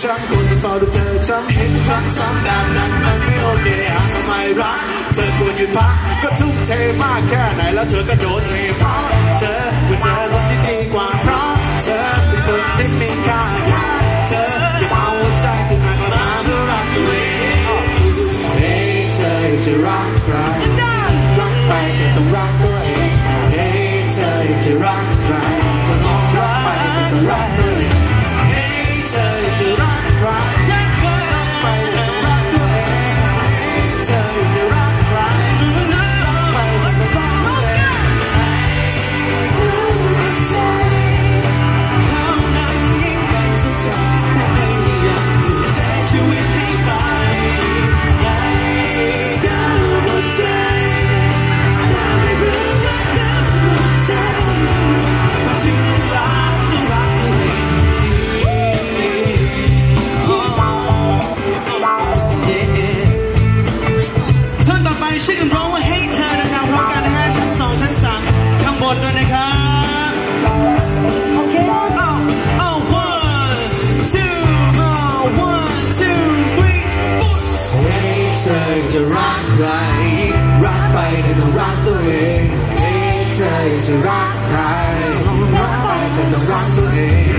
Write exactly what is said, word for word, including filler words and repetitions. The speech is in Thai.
ฉันคนที่เฝ้าดูเธอฉันเห็นครั้งซ้ำแบบนั้นมันไม่โอเคหากทำไมรักเธอควรหยุดพักก็ทุ่มเทมากแค่ไหนแล้วเธอก็โดนเทเพราะเธอว่าเธอคนที่ดีกว่าเพราะเธอเป็นคนที่มีค่าแค่เธอเก็บเอาหัวใจขึ้นมาก็มาเพื่อรักตัวเองเฮ้ยเธอจะรักใครรักไปก็ต้องรักตัวเองเฮ้ยเธอจะรักใครรักไปก็ต้องรักตัวเองเฮ้ยเธอจะรักใครรักไปก็ต้องรักตัวเองเฮ้ยเธอจะรักใครรักไปก็ต้องรักตัวเองเขานั้นยิ่งใหญ่สุดใจพยายามดูแลชีวิตให้ไปให้เขาหมดใจว่าไม่รู้ว่าเขาหมดใจถึงรักต้องรักตัวเองสักทีท่านต่อไปชื่อกันร้องว่าให้เธอดังๆพร้อมกันนะฮะชั้นสองชั้นสามข้างบนด้วยนะครับโอเคอ้าวอ้าว one two อ้าว one two three four ให้เธอจะรักใครรักไปก็ต้องรักตัวเองให้เธอจะรักใครรักไปก็ต้องรักตัวเอง